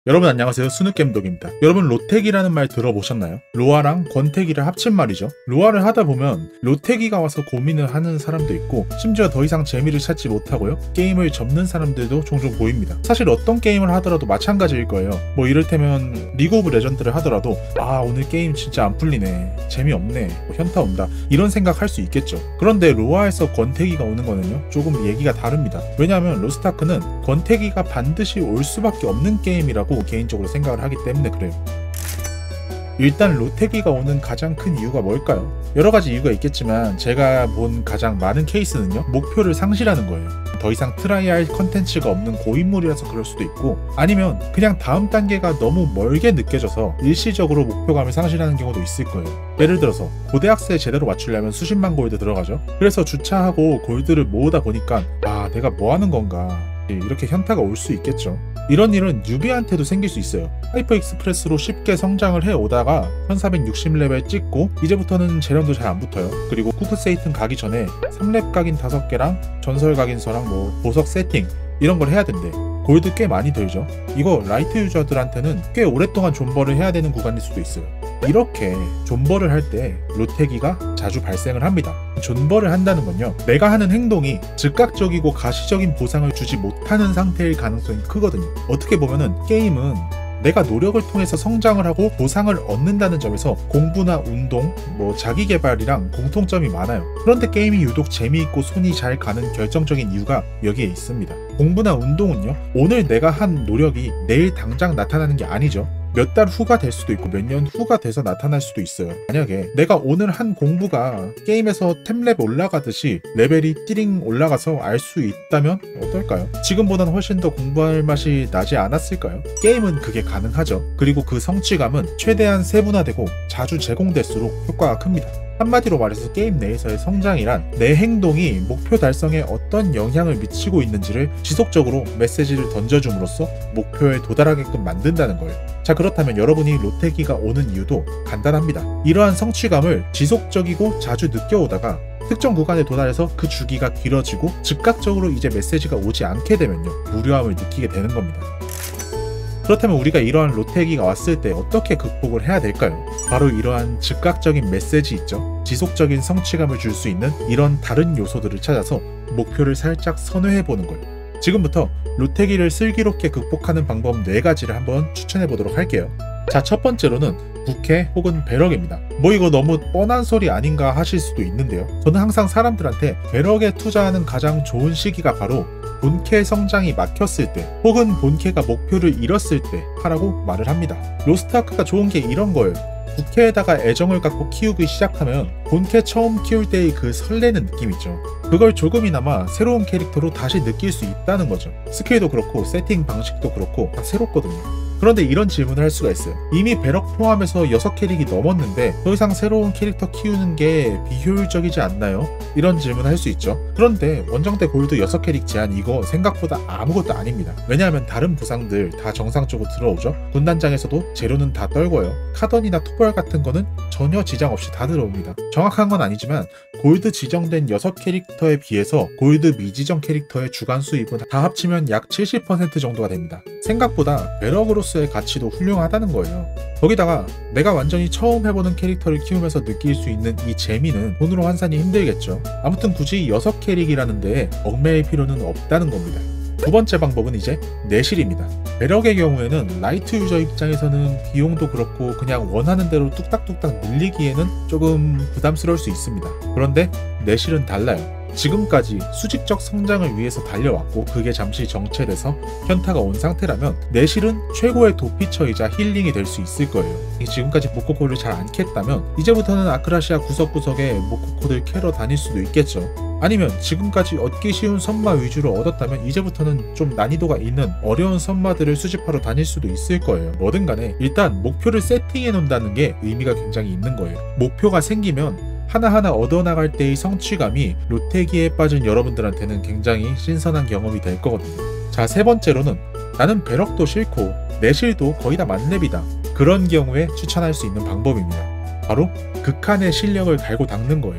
여러분 안녕하세요, 스누겜독입니다. 여러분 로택이라는 말 들어보셨나요? 로아랑 권태기를 합친 말이죠. 로아를 하다 보면 로택이가 와서 고민을 하는 사람도 있고, 심지어 더 이상 재미를 찾지 못하고요, 게임을 접는 사람들도 종종 보입니다. 사실 어떤 게임을 하더라도 마찬가지일 거예요. 뭐 이를테면 리그 오브 레전드를 하더라도 오늘 게임 진짜 안 풀리네, 재미없네, 현타 온다, 이런 생각할 수 있겠죠. 그런데 로아에서 권태기가 오는 거는요, 조금 얘기가 다릅니다. 왜냐하면 로스트아크는 권태기가 반드시 올 수밖에 없는 게임이라고 개인적으로 생각을 하기 때문에 그래요. 일단 로택이가 오는 가장 큰 이유가 뭘까요? 여러가지 이유가 있겠지만 제가 본 가장 많은 케이스는요, 목표를 상실하는 거예요. 더 이상 트라이할 컨텐츠가 없는 고인물이라서 그럴 수도 있고, 아니면 그냥 다음 단계가 너무 멀게 느껴져서 일시적으로 목표감을 상실하는 경우도 있을 거예요. 예를 들어서 고대학생 제대로 맞추려면 수십만 골드 들어가죠. 그래서 주차하고 골드를 모으다 보니까 내가 뭐 하는 건가, 이렇게 현타가 올 수 있겠죠. 이런 일은 뉴비한테도 생길 수 있어요. 하이퍼 익스프레스로 쉽게 성장을 해오다가 1460레벨 찍고 이제부터는 재련도 잘 안 붙어요. 그리고 쿠크세이튼 가기 전에 3렙 각인 5개랑 전설 각인서랑 보석 세팅 이런 걸 해야 된대. 골드 꽤 많이 들죠. 이거 라이트 유저들한테는 꽤 오랫동안 존버를 해야 되는 구간일 수도 있어요. 이렇게 존버를 할 때 로택이가 자주 발생을 합니다. 존버를 한다는 건요, 내가 하는 행동이 즉각적이고 가시적인 보상을 주지 못하는 상태일 가능성이 크거든요. 어떻게 보면은 게임은 내가 노력을 통해서 성장을 하고 보상을 얻는다는 점에서 공부나 운동, 자기 개발이랑 공통점이 많아요. 그런데 게임이 유독 재미있고 손이 잘 가는 결정적인 이유가 여기에 있습니다. 공부나 운동은요, 오늘 내가 한 노력이 내일 당장 나타나는 게 아니죠. 몇 달 후가 될 수도 있고 몇 년 후가 돼서 나타날 수도 있어요. 만약에 내가 오늘 한 공부가 게임에서 템랩 올라가듯이 레벨이 띠링 올라가서 알 수 있다면 어떨까요? 지금보다는 훨씬 더 공부할 맛이 나지 않았을까요? 게임은 그게 가능하죠. 그리고 그 성취감은 최대한 세분화되고 자주 제공될수록 효과가 큽니다. 한마디로 말해서 게임 내에서의 성장이란 내 행동이 목표 달성에 어떤 영향을 미치고 있는지를 지속적으로 메시지를 던져줌으로써 목표에 도달하게끔 만든다는 거예요. 자, 그렇다면 여러분이 로테기가 오는 이유도 간단합니다. 이러한 성취감을 지속적이고 자주 느껴오다가 특정 구간에 도달해서 그 주기가 길어지고 즉각적으로 이제 메시지가 오지 않게 되면요, 무료함을 느끼게 되는 겁니다. 그렇다면 우리가 이러한 로테기가 왔을 때 어떻게 극복을 해야 될까요? 바로 이러한 즉각적인 메시지 있죠. 지속적인 성취감을 줄 수 있는 이런 다른 요소들을 찾아서 목표를 살짝 선회해보는 거예요. 지금부터 로테기를 슬기롭게 극복하는 방법 4가지를 한번 추천해보도록 할게요. 자, 첫 번째로는 부캐 혹은 배럭입니다. 이거 너무 뻔한 소리 아닌가 하실 수도 있는데요, 저는 항상 사람들한테 배럭에 투자하는 가장 좋은 시기가 바로 본캐 성장이 막혔을 때 혹은 본캐가 목표를 잃었을 때 하라고 말을 합니다. 로스트아크가 좋은 게 이런 거예요. 부캐에다가 애정을 갖고 키우기 시작하면 본캐 처음 키울 때의 그 설레는 느낌 있죠. 그걸 조금이나마 새로운 캐릭터로 다시 느낄 수 있다는 거죠. 스킬도 그렇고 세팅 방식도 그렇고 다 새롭거든요. 그런데 이런 질문을 할 수가 있어요. 이미 배럭 포함해서 6캐릭이 넘었는데 더 이상 새로운 캐릭터 키우는 게 비효율적이지 않나요? 이런 질문을 할 수 있죠. 그런데 원정대 골드 6캐릭 제한 이거 생각보다 아무것도 아닙니다. 왜냐하면 다른 부상들 다 정상적으로 들어오죠. 군단장에서도 재료는 다 떨궈요. 카던이나 토벌 같은 거는 전혀 지장 없이 다 들어옵니다. 정확한 건 아니지만 골드 지정된 6캐릭터에 비해서 골드 미지정 캐릭터의 주간 수입은 다 합치면 약 70% 정도가 됩니다. 생각보다 배럭으로서의 가치도 훌륭하다는 거예요. 거기다가 내가 완전히 처음 해보는 캐릭터를 키우면서 느낄 수 있는 이 재미는 돈으로 환산이 힘들겠죠. 아무튼 굳이 6캐릭이라는 데에 얽매일 필요는 없다는 겁니다. 두 번째 방법은 이제 내실입니다. 배럭의 경우에는 라이트 유저 입장에서는 비용도 그렇고 그냥 원하는 대로 뚝딱뚝딱 늘리기에는 조금 부담스러울 수 있습니다. 그런데 내실은 달라요. 지금까지 수직적 성장을 위해서 달려왔고 그게 잠시 정체돼서 현타가 온 상태라면 내실은 최고의 도피처이자 힐링이 될 수 있을 거예요. 지금까지 모코코를 잘 안 캤다면 이제부터는 아크라시아 구석구석에 모코코를 캐러 다닐 수도 있겠죠. 아니면 지금까지 얻기 쉬운 선마 위주로 얻었다면 이제부터는 좀 난이도가 있는 어려운 선마들을 수집하러 다닐 수도 있을 거예요. 뭐든 간에 일단 목표를 세팅해 놓는다는 게 의미가 굉장히 있는 거예요. 목표가 생기면 하나하나 얻어나갈 때의 성취감이 로테기에 빠진 여러분들한테는 굉장히 신선한 경험이 될 거거든요. 자, 세 번째로는 나는 배럭도 싫고 내실도 거의 다 만렙이다. 그런 경우에 추천할 수 있는 방법입니다. 바로 극한의 실력을 갈고 닦는 거예요.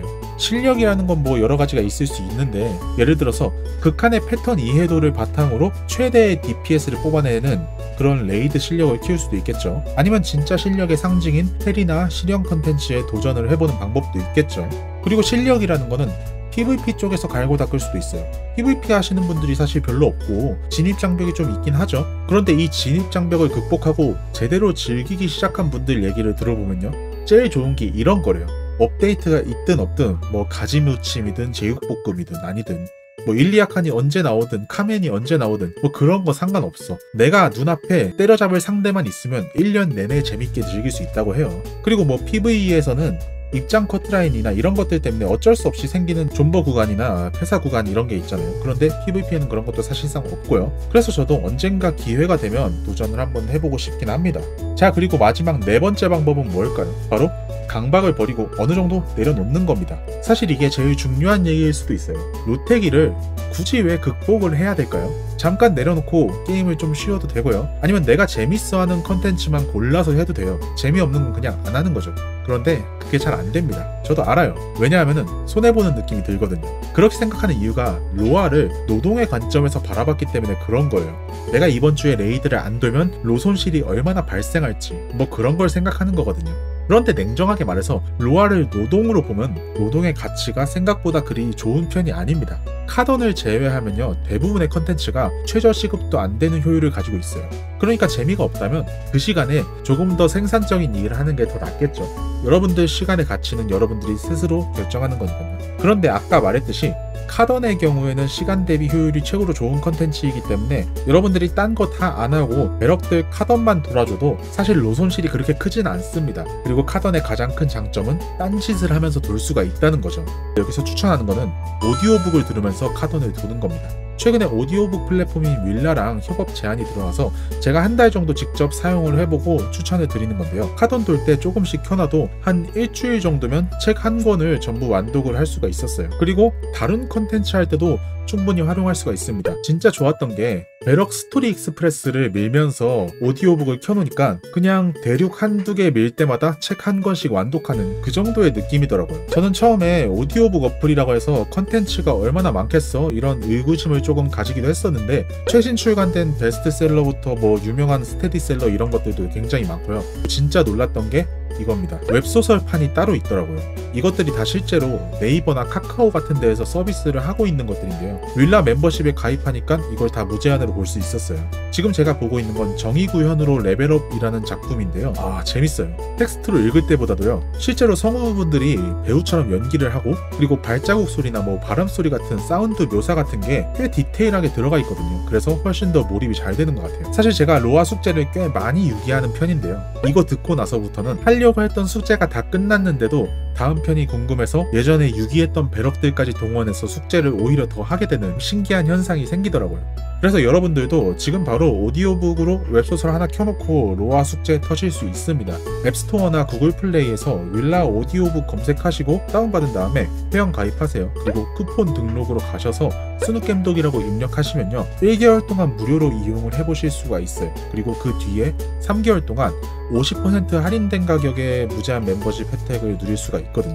실력이라는 건 뭐 여러 가지가 있을 수 있는데, 예를 들어서 극한의 패턴 이해도를 바탕으로 최대의 DPS를 뽑아내는 그런 레이드 실력을 키울 수도 있겠죠. 아니면 진짜 실력의 상징인 헬이나 실현 컨텐츠에 도전을 해보는 방법도 있겠죠. 그리고 실력이라는 거는 PVP 쪽에서 갈고 닦을 수도 있어요. PVP 하시는 분들이 사실 별로 없고 진입 장벽이 좀 있긴 하죠. 그런데 이 진입 장벽을 극복하고 제대로 즐기기 시작한 분들 얘기를 들어보면요, 제일 좋은 게 이런 거래요. 업데이트가 있든 없든, 뭐 가지무침이든 제육볶음이든 아니든, 뭐 일리아칸이 언제 나오든 카멘이 언제 나오든 뭐 그런 거 상관없어. 내가 눈앞에 때려잡을 상대만 있으면 1년 내내 재밌게 즐길 수 있다고 해요. 그리고 뭐 PVE에서는 입장 커트라인이나 이런 것들 때문에 어쩔 수 없이 생기는 존버 구간이나 폐사 구간 이런 게 있잖아요. 그런데 PVP에는 그런 것도 사실상 없고요. 그래서 저도 언젠가 기회가 되면 도전을 한번 해보고 싶긴 합니다. 자, 그리고 마지막 네 번째 방법은 뭘까요? 바로 강박을 버리고 어느 정도 내려놓는 겁니다. 사실 이게 제일 중요한 얘기일 수도 있어요. 로테기를 굳이 왜 극복을 해야 될까요? 잠깐 내려놓고 게임을 좀 쉬어도 되고요. 아니면 내가 재밌어하는 컨텐츠만 골라서 해도 돼요. 재미없는 건 그냥 안 하는 거죠. 그런데 그게 잘 안 됩니다. 저도 알아요. 왜냐하면 손해보는 느낌이 들거든요. 그렇게 생각하는 이유가 로아를 노동의 관점에서 바라봤기 때문에 그런 거예요. 내가 이번 주에 레이드를 안 돌면 로 손실이 얼마나 발생할지 뭐 그런 걸 생각하는 거거든요. 그런데 냉정하게 말해서 로아를 노동으로 보면 노동의 가치가 생각보다 그리 좋은 편이 아닙니다. 카던을 제외하면요, 대부분의 컨텐츠가 최저 시급도 안 되는 효율을 가지고 있어요. 그러니까 재미가 없다면 그 시간에 조금 더 생산적인 일을 하는 게 더 낫겠죠. 여러분들 시간의 가치는 여러분들이 스스로 결정하는 거니까요. 그런데 아까 말했듯이 카던의 경우에는 시간 대비 효율이 최고로 좋은 컨텐츠이기 때문에 여러분들이 딴 거 다 안 하고 배럭들 카던만 돌아줘도 사실 로 손실이 그렇게 크진 않습니다. 그리고 카던의 가장 큰 장점은 딴짓을 하면서 돌 수가 있다는 거죠. 여기서 추천하는 거는 오디오북을 들으면서 카던을 도는 겁니다. 최근에 오디오북 플랫폼인 윌라랑 협업 제안이 들어와서 제가 한 달 정도 직접 사용을 해보고 추천을 드리는 건데요. 카던 돌 때 조금씩 켜놔도 한 일주일 정도면 책 한 권을 전부 완독을 할 수가 있었어요. 그리고 다른 컨텐츠 할 때도 충분히 활용할 수가 있습니다. 진짜 좋았던 게 배럭 스토리 익스프레스를 밀면서 오디오북을 켜놓으니까 그냥 대륙 한두 개 밀 때마다 책 한 권씩 완독하는 그 정도의 느낌이더라고요. 저는 처음에 오디오북 어플이라고 해서 컨텐츠가 얼마나 많겠어? 이런 의구심을 조금 가지기도 했었는데 최신 출간된 베스트셀러부터 뭐 유명한 스테디셀러 이런 것들도 굉장히 많고요. 진짜 놀랐던 게 이겁니다. 웹소설판이 따로 있더라고요. 이것들이 다 실제로 네이버나 카카오 같은 데에서 서비스를 하고 있는 것들인데요. 윌라 멤버십에 가입하니까 이걸 다 무제한으로 볼 수 있었어요. 지금 제가 보고 있는 건 정의구현으로 레벨업이라는 작품인데요. 재밌어요. 텍스트로 읽을 때보다도요, 실제로 성우분들이 배우처럼 연기를 하고, 그리고 발자국 소리나 뭐 바람 소리 같은 사운드 묘사 같은 게 꽤 디테일하게 들어가 있거든요. 그래서 훨씬 더 몰입이 잘 되는 것 같아요. 사실 제가 로아 숙제를 꽤 많이 유기하는 편인데요. 이거 듣고 나서부터는 하려고 했던 숙제가 다 끝났는데도 다음 편이 궁금해서 예전에 유기했던 배럭들까지 동원해서 숙제를 오히려 더 하게 되는 신기한 현상이 생기더라고요. 그래서 여러분들도 지금 바로 오디오북으로 웹소설 하나 켜놓고 로아 숙제 터실 수 있습니다. 앱스토어나 구글 플레이에서 윌라 오디오북 검색하시고 다운받은 다음에 회원 가입하세요. 그리고 쿠폰 등록으로 가셔서 스누겜독이라고 입력하시면요, 1개월 동안 무료로 이용을 해보실 수가 있어요. 그리고 그 뒤에 3개월 동안 50% 할인된 가격에 무제한 멤버십 혜택을 누릴 수가 있거든요.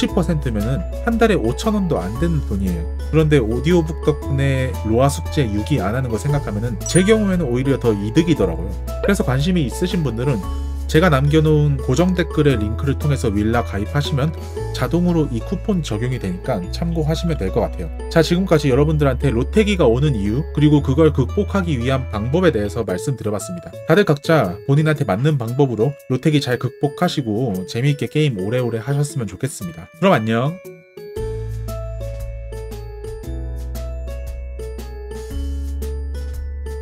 50%면은 한 달에 5,000원도 안 되는 돈이에요. 그런데 오디오북 덕분에 로아 숙제 유기 안 하는 거 생각하면은 제 경우에는 오히려 더 이득이더라고요. 그래서 관심이 있으신 분들은 제가 남겨놓은 고정 댓글의 링크를 통해서 윌라 가입하시면 자동으로 이 쿠폰 적용이 되니까 참고하시면 될 것 같아요. 자, 지금까지 여러분들한테 로테기가 오는 이유, 그리고 그걸 극복하기 위한 방법에 대해서 말씀드려봤습니다. 다들 각자 본인한테 맞는 방법으로 로테기 잘 극복하시고 재미있게 게임 오래오래 하셨으면 좋겠습니다. 그럼 안녕!